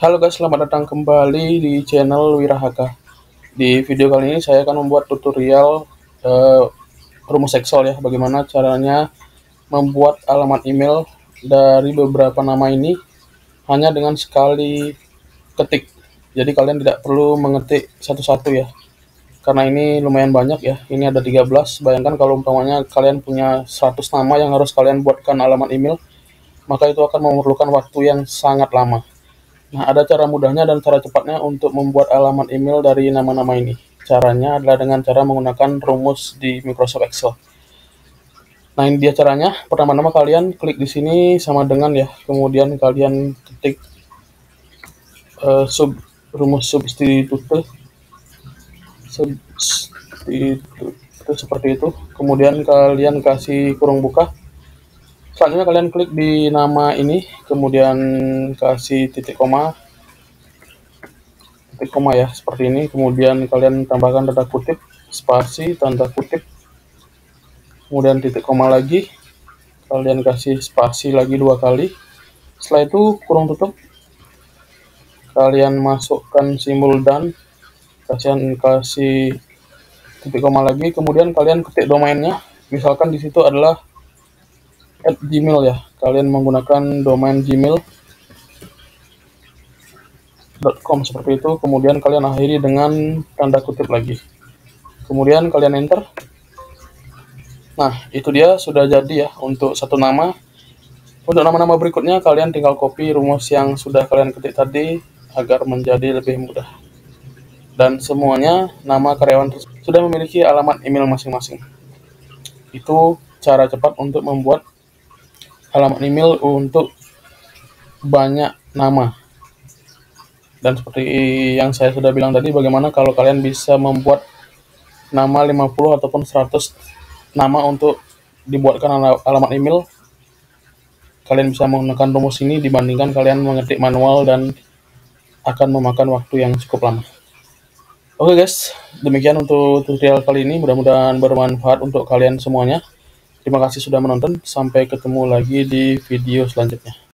Halo guys, selamat datang kembali di channel Wirahaka. Di video kali ini saya akan membuat tutorial rumus Excel ya, bagaimana caranya membuat alamat email dari beberapa nama ini hanya dengan sekali ketik. Jadi kalian tidak perlu mengetik satu-satu ya, karena ini lumayan banyak ya. Ini ada 13. Bayangkan kalau umpamanya kalian punya 100 nama yang harus kalian buatkan alamat email, maka itu akan memerlukan waktu yang sangat lama. Nah, ada cara mudahnya dan cara cepatnya untuk membuat alamat email dari nama-nama ini. Caranya adalah dengan cara menggunakan rumus di Microsoft Excel. Nah, ini dia caranya. Pertama-tama kalian klik di sini sama dengan ya, kemudian kalian ketik rumus substitute seperti itu. Kemudian kalian kasih kurung buka. Selanjutnya kalian klik di nama ini, kemudian kasih titik koma ya, seperti ini. Kemudian kalian tambahkan tanda kutip, spasi, tanda kutip, kemudian titik koma lagi, kalian kasih spasi lagi 2 kali. Setelah itu kurung tutup, kalian masukkan simbol dan, kasih titik koma lagi, kemudian kalian ketik domainnya. Misalkan di situ adalah @gmail ya, kalian menggunakan domain gmail.com seperti itu. Kemudian kalian akhiri dengan tanda kutip lagi, kemudian kalian enter. Nah, itu dia sudah jadi ya untuk satu nama. Untuk nama-nama berikutnya kalian tinggal copy rumus yang sudah kalian ketik tadi agar menjadi lebih mudah. Dan semuanya nama karyawan sudah memiliki alamat email masing-masing. Itu cara cepat untuk membuat alamat email untuk banyak nama. Dan seperti yang saya sudah bilang tadi, bagaimana kalau kalian bisa membuat nama 50 ataupun 100 nama untuk dibuatkan alamat email, kalian bisa menggunakan rumus ini dibandingkan kalian mengetik manual dan akan memakan waktu yang cukup lama. Oke guys, demikian untuk tutorial kali ini, mudah-mudahan bermanfaat untuk kalian semuanya. Terima kasih sudah menonton, sampai ketemu lagi di video selanjutnya.